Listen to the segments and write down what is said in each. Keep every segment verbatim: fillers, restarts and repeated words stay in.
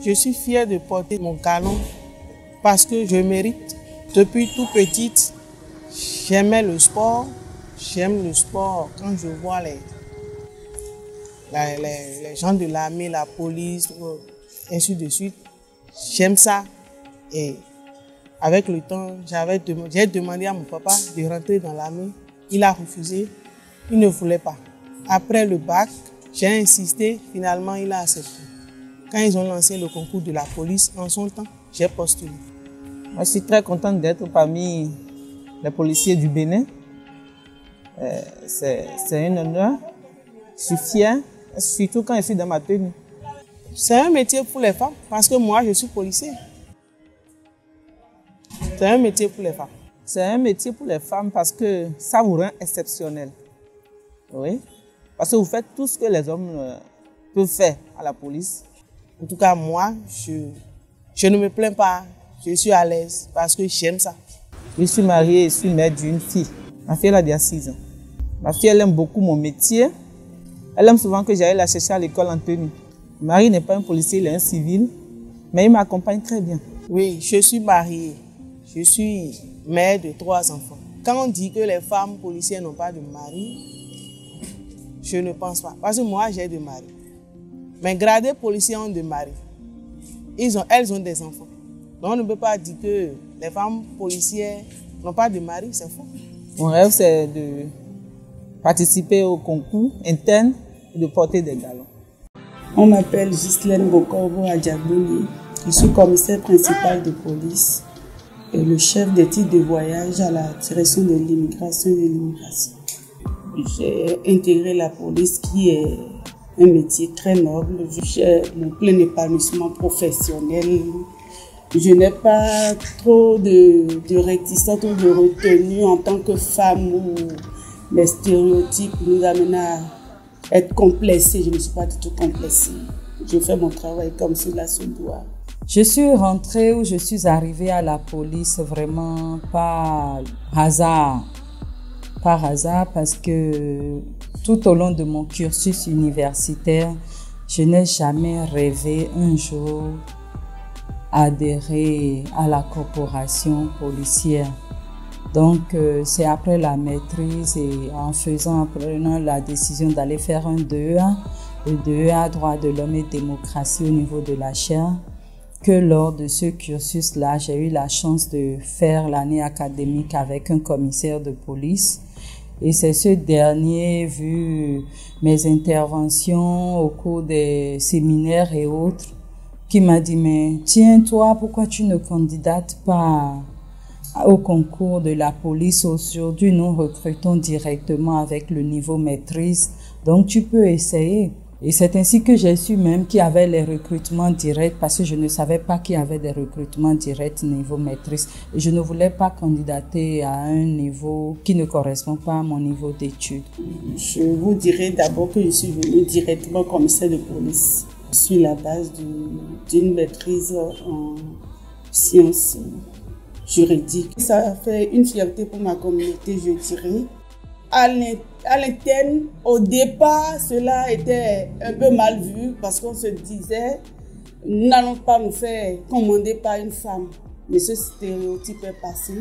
Je suis fière de porter mon galon parce que je mérite. Depuis tout petite, j'aimais le sport. J'aime le sport quand je vois les, les, les, les gens de l'armée, la police, ainsi de suite. J'aime ça. Et avec le temps, j'avais dem- j'ai demandé à mon papa de rentrer dans l'armée. Il a refusé. Il ne voulait pas. Après le bac, j'ai insisté. Finalement, il a accepté. Quand ils ont lancé le concours de la police, en son temps, j'ai postulé. Moi, je suis très contente d'être parmi les policiers du Bénin. Euh, c'est, c'est un honneur. Je suis fière, surtout quand je suis dans ma tenue. C'est un métier pour les femmes parce que moi, je suis policier. C'est un métier pour les femmes. C'est un métier pour les femmes parce que ça vous rend exceptionnel. Oui. Parce que vous faites tout ce que les hommes euh, peuvent faire à la police. En tout cas, moi, je, je ne me plains pas. Je suis à l'aise parce que j'aime ça. Je suis mariée et je suis mère d'une fille. Ma fille, elle a déjà six ans. Ma fille, elle aime beaucoup mon métier. Elle aime souvent que j'aille la chercher à l'école en tenue. Mon mari n'est pas un policier, il est un civil, mais il m'accompagne très bien. Oui, je suis mariée. Je suis mère de trois enfants. Quand on dit que les femmes policières n'ont pas de mari, je ne pense pas. Parce que moi, j'ai de mari. Mais gradés policiers ont de mari. Ils ont, elles ont des enfants. Donc on ne peut pas dire que les femmes policières n'ont pas de mari, c'est faux. Mon rêve, c'est de participer au concours interne et de porter des galons. On m'appelle Ghislaine Bokorbo Adjabouli. Je suis commissaire principal de police et le chef des titres de voyage à la direction de l'immigration et de l'immigration. J'ai intégré la police qui est un métier très noble. J'ai mon plein épanouissement professionnel. Je n'ai pas trop de, de réticence ou de retenue en tant que femme où les stéréotypes nous amènent à être complexés. Je ne suis pas du tout complexée. Je fais mon travail comme cela se doit. Je suis rentrée ou je suis arrivée à la police vraiment par hasard. Par hasard parce que tout au long de mon cursus universitaire, je n'ai jamais rêvé un jour adhérer à la corporation policière. Donc, euh, c'est après la maîtrise et en faisant, en prenant la décision d'aller faire un D E A, le D E A droit de l'homme et démocratie au niveau de la chaire, que lors de ce cursus-là, j'ai eu la chance de faire l'année académique avec un commissaire de police. Et c'est ce dernier, vu mes interventions au cours des séminaires et autres, qui m'a dit, mais tiens, toi, pourquoi tu ne candidates pas au concours de la police? Aujourd'hui, nous recrutons directement avec le niveau maîtrise, donc tu peux essayer. Et c'est ainsi que j'ai su même qu'il y avait les recrutements directs parce que je ne savais pas qu'il y avait des recrutements directs niveau maîtrise. Et je ne voulais pas candidater à un niveau qui ne correspond pas à mon niveau d'études. Je vous dirais d'abord que je suis venue directement commissaire de police. Je suis la base d'une maîtrise en sciences juridiques. Ça fait une fierté pour ma communauté, je dirais. À l'interne, au départ, cela était un peu mal vu parce qu'on se disait, nous n'allons pas nous faire commander par une femme. Mais ce stéréotype est passé.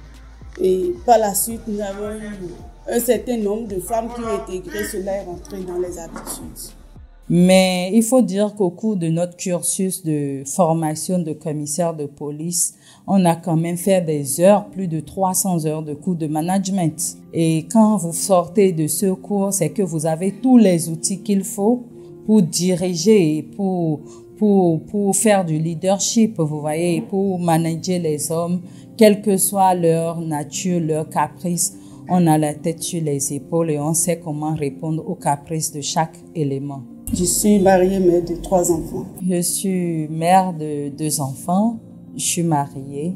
Et par la suite, nous avons eu un certain nombre de femmes qui ont intégré cela et rentré dans les habitudes. Mais il faut dire qu'au cours de notre cursus de formation de commissaire de police, on a quand même fait des heures, plus de trois cents heures de cours de management. Et quand vous sortez de ce cours, c'est que vous avez tous les outils qu'il faut pour diriger, pour, pour, pour faire du leadership, vous voyez, pour manager les hommes, quelle que soit leur nature, leur caprice. On a la tête sur les épaules et on sait comment répondre aux caprices de chaque élément. Je suis mariée, mère de trois enfants. Je suis mère de deux enfants. Je suis mariée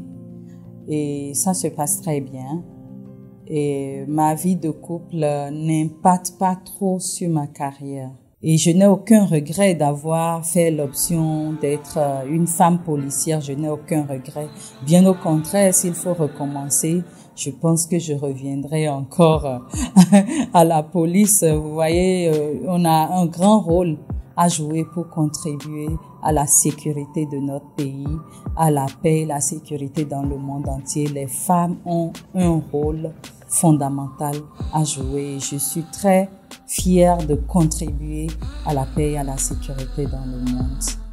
et ça se passe très bien. Et ma vie de couple n'impacte pas trop sur ma carrière. Et je n'ai aucun regret d'avoir fait l'option d'être une femme policière. Je n'ai aucun regret. Bien au contraire, s'il faut recommencer, je pense que je reviendrai encore à la police. Vous voyez, on a un grand rôle à jouer pour contribuer à la sécurité de notre pays, à la paix et la sécurité dans le monde entier. Les femmes ont un rôle fondamental à jouer et je suis très fière de contribuer à la paix et à la sécurité dans le monde.